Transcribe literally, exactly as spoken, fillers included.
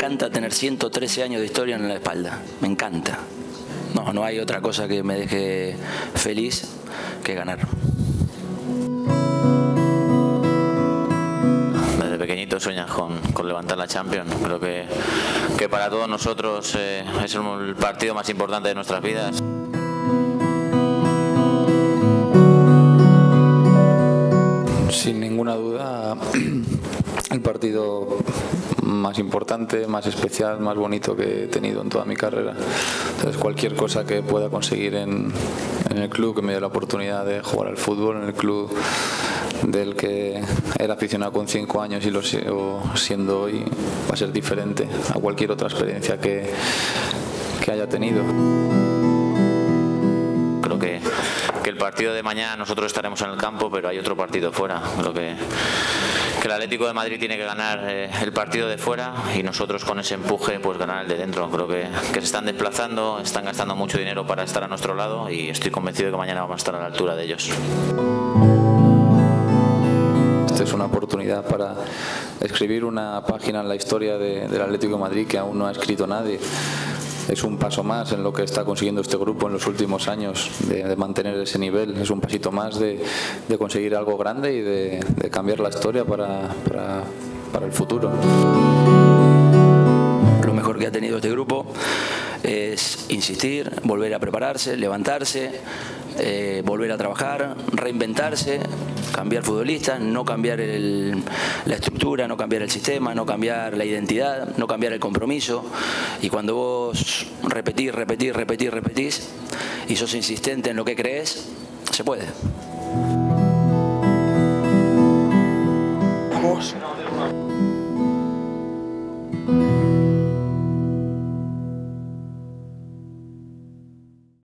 encanta tener ciento trece años de historia en la espalda, me encanta. No, no hay otra cosa que me deje feliz que ganar. Desde pequeñito sueñas con, con levantar la Champions. Creo que, que para todos nosotros eh, es el partido más importante de nuestras vidas. Sin ninguna duda, el partido más importante, más especial, más bonito que he tenido en toda mi carrera. Entonces, cualquier cosa que pueda conseguir en, en el club, que me dio la oportunidad de jugar al fútbol, en el club del que era aficionado con cinco años y lo sigo siendo hoy, va a ser diferente a cualquier otra experiencia que, que haya tenido. Creo que, que el partido de mañana nosotros estaremos en el campo, pero hay otro partido fuera. Creo que, que el Atlético de Madrid tiene que ganar eh, el partido de fuera y nosotros con ese empuje pues ganar el de dentro. Creo que, que se están desplazando, están gastando mucho dinero para estar a nuestro lado y estoy convencido de que mañana vamos a estar a la altura de ellos. Esta es una oportunidad para escribir una página en la historia de, del Atlético de Madrid que aún no ha escrito nadie. Es un paso más en lo que está consiguiendo este grupo en los últimos años, de, de mantener ese nivel. Es un pasito más de, de conseguir algo grande y de, de cambiar la historia para, para, para el futuro. Lo mejor que ha tenido este grupo es insistir, volver a prepararse, levantarse, eh, volver a trabajar, reinventarse, cambiar futbolistas, no cambiar el, la estructura, no cambiar el sistema, no cambiar la identidad, no cambiar el compromiso. Y cuando vos repetís, repetís, repetís, repetís y sos insistente en lo que crees, se puede. Vamos.